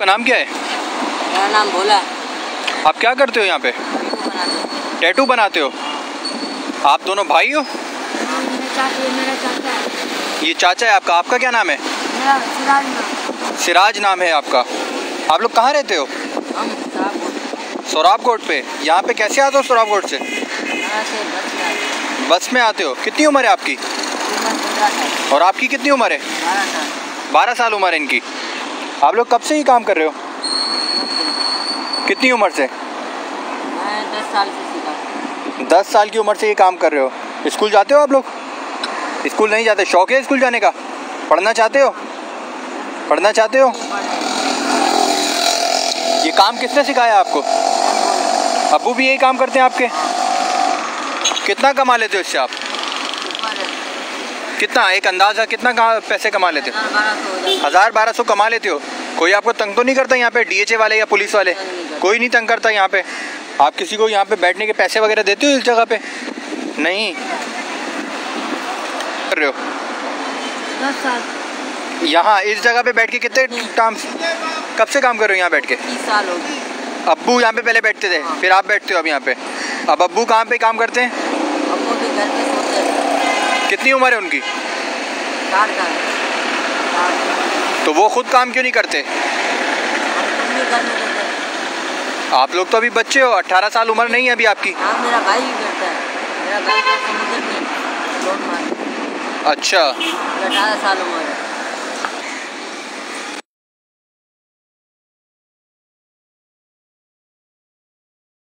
आपका नाम क्या है? मेरा नाम भोला। आप क्या करते हो यहाँ पे? टैटू बनाते हो? आप दोनों भाई हो? मेरा चाचा है। ये चाचा है आपका। आपका क्या नाम है? मेरा सिराज नाम। सिराज नाम है आपका। आप लोग कहाँ रहते हो? हम सोराब कोट पे। यहाँ पे कैसे आते हो सोराब कोट से? बस में आते हो। कितनी उम्र है आपकी? और आपकी कितनी उम्र है? 12 साल उम्र है इनकी। आप लोग कब से ही काम कर रहे हो? कितनी उम्र से? मैं 10 साल से सीखा। 10 साल की उम्र से ये काम कर रहे हो। स्कूल जाते हो आप लोग? स्कूल नहीं जाते। शौक है स्कूल जाने का? पढ़ना चाहते हो? पढ़ना चाहते हो? ये काम किसने सिखाया आपको? अब्बू भी यही काम करते हैं आपके? कितना कमा लेते हो इससे आप? कितना, एक अंदाज़ा कितना पैसे कमा लेते हो? 1000-1200 कमा लेते हो। कोई आपको तंग तो नहीं करता यहाँ पे? DHA वाले या पुलिस वाले कोई नहीं तंग करता यहाँ पे? आप किसी को यहाँ पे बैठने के पैसे वगैरह देते हो इस जगह पे? नहीं कर रहे हो? 10 साल। यहाँ इस जगह पे बैठ के कितने टाइम, कब से काम कर रहे हो यहाँ बैठ के? 30 साल हो गए। अब्बू यहाँ पे पहले बैठते थे, फिर आप बैठते हो अब यहाँ पे। अब अब्बू कहाँ पे काम करते हैं? अब्बू भी घर पे सोते हैं। कितनी उम्र है उनकी? 60 साल। तो वो खुद काम क्यों नहीं करते? हम नहीं करने देते। आप लोग तो अभी बच्चे हो, 18 साल उम्र नहीं है अभी आपकी। हाँ, मेरा भाई भी करता है। मेरा भाई का समुद्र में लोन मार। अच्छा, 18 साल उम्र है।